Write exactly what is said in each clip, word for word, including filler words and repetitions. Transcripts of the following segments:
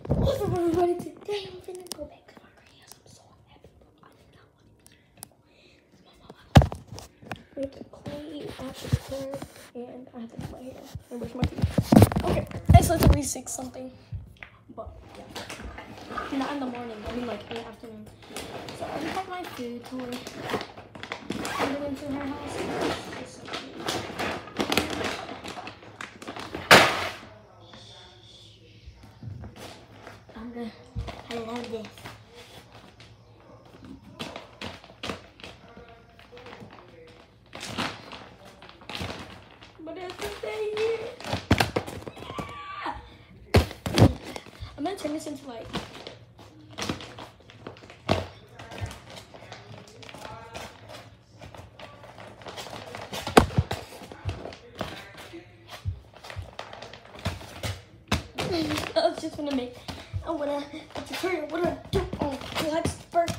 What's up, everybody? Today I'm finna go back to my grandma's. I'm so happy, but I did not want to be. We have to clean after the curb, and I have to do my hair and brush my teeth. Okay, it's like three six something, but yeah, not in the morning. I mean, like in the afternoon. So I just have my food toy. I'm going to her house. It's so cute. I'm gonna. I love this. But it's the day here. I'm gonna turn this into like. I was just gonna make. I'm gonna. It's a tutorial. What do I do on God's birthday?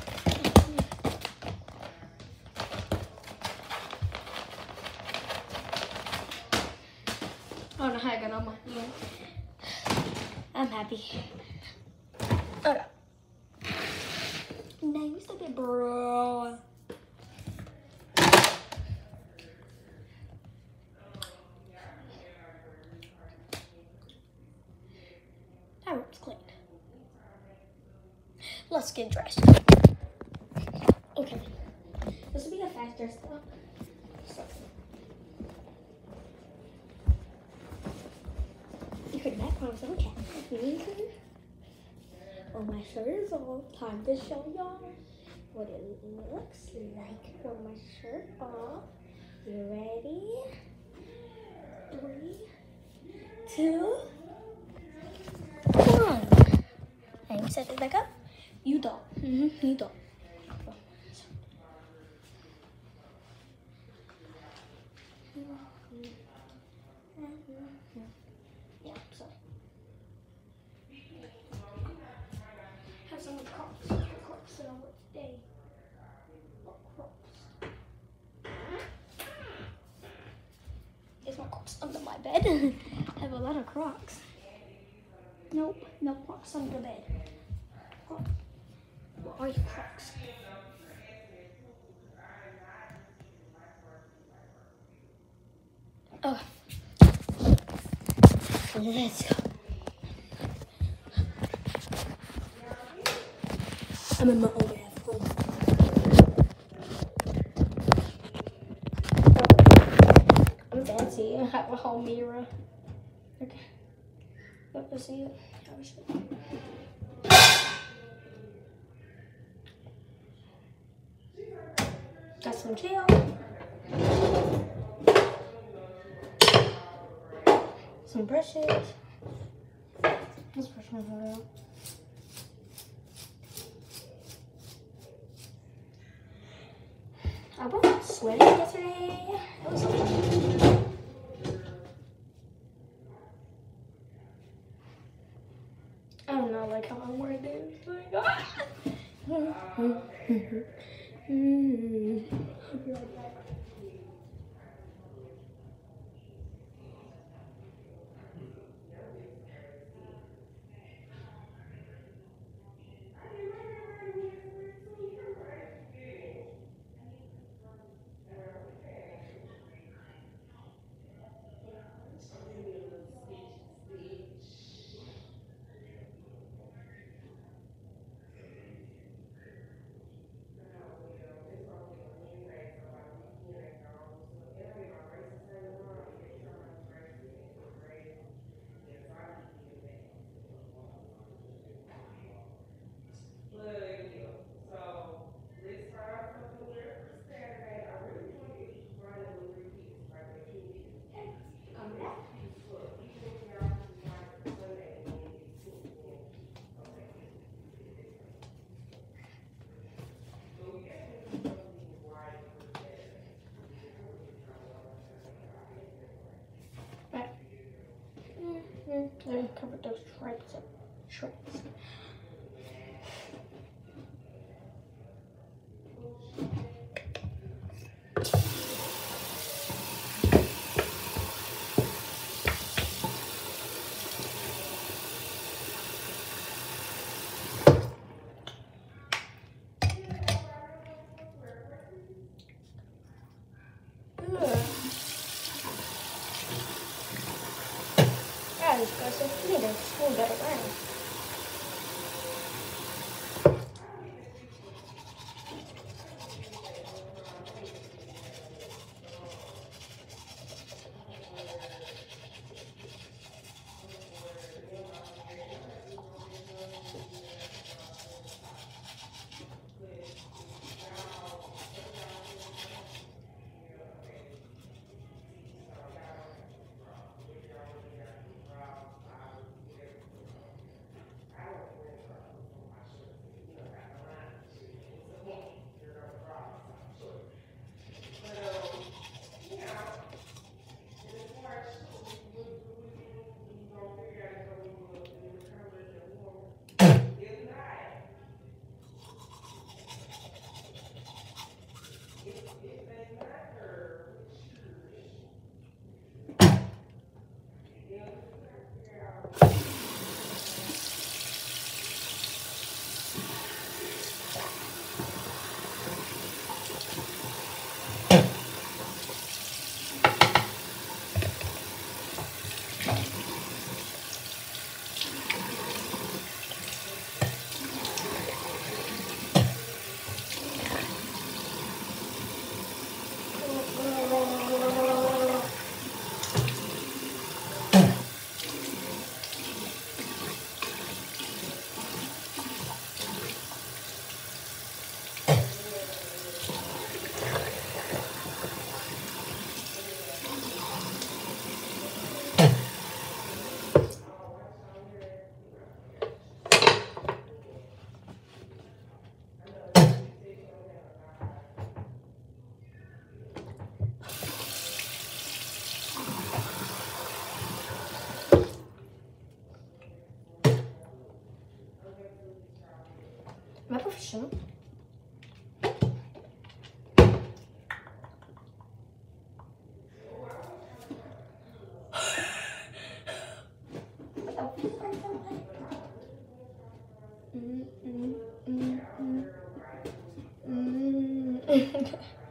I don't know how I got on my hand. I'm happy. Okay. Now you stop it, bro. That room's clean. Let's get dressed. Okay. This will be a fast dress up. So. You could back on some cat. Well, my shirt is all. Time to show y'all what it looks like. Pull my shirt off. You ready? Three, two, one. And you set it back up. You don't. Mm-hmm. You don't. Yeah, so. Have some crops. Crops on what day? What crops? There's more crocs under my bed. I have a lot of crocs. Nope, no crocs under the bed. Crocs. What are you crocs? Oh. Let's go. I'm in my old bathroom. I'm fancy. I have a whole mirror. Okay. Let me see it. Got some gel. Some brushes. Let's brush my hair out. I wasn't sweating yesterday. It was so I don't know, like how I'm wearing this. Like, ah! I'll be right back. Let me cover those stripes up. Stripes. school better learn. Am I professional? Mm, mm, mm, mm. Mm.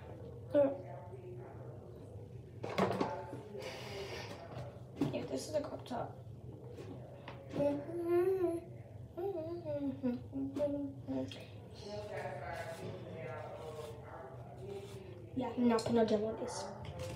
Yeah, this is a crop top. Yeah, I'm not gonna demo this.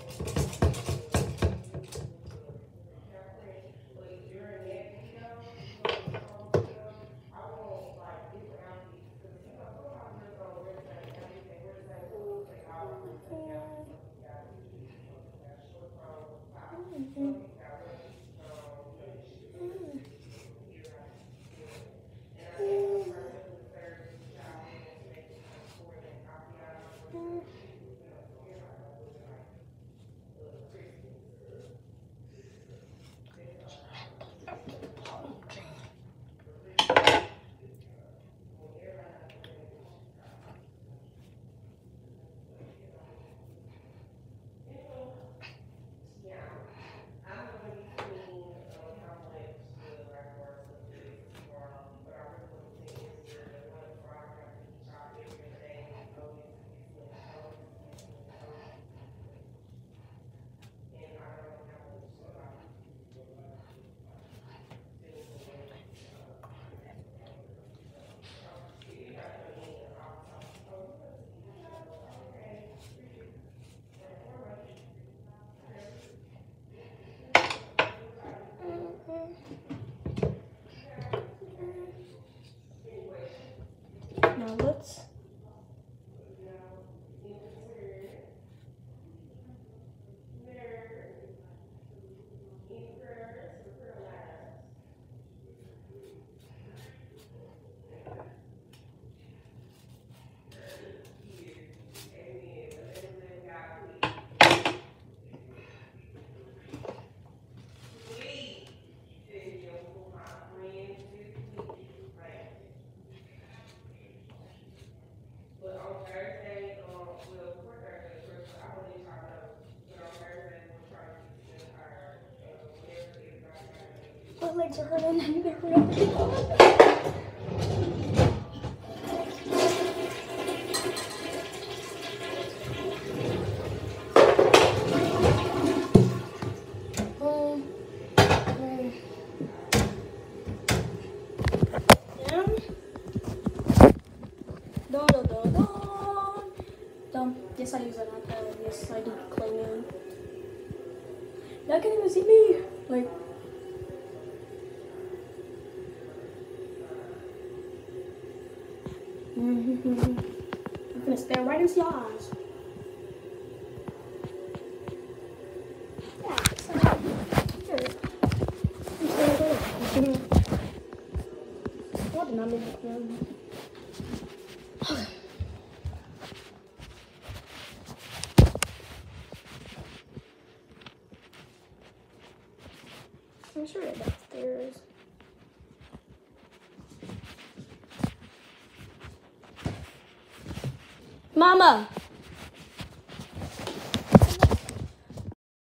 Now let's my legs are hurting. I need to hurry up. Um, um, Yes, I use an iPad. Yes, I do cleaning. Y'all can't even see me. Like, I'm gonna stare right into your eyes. Yeah, so, here. I'm staring right at what did I make it clean? I'm sure it's downstairs. Mama!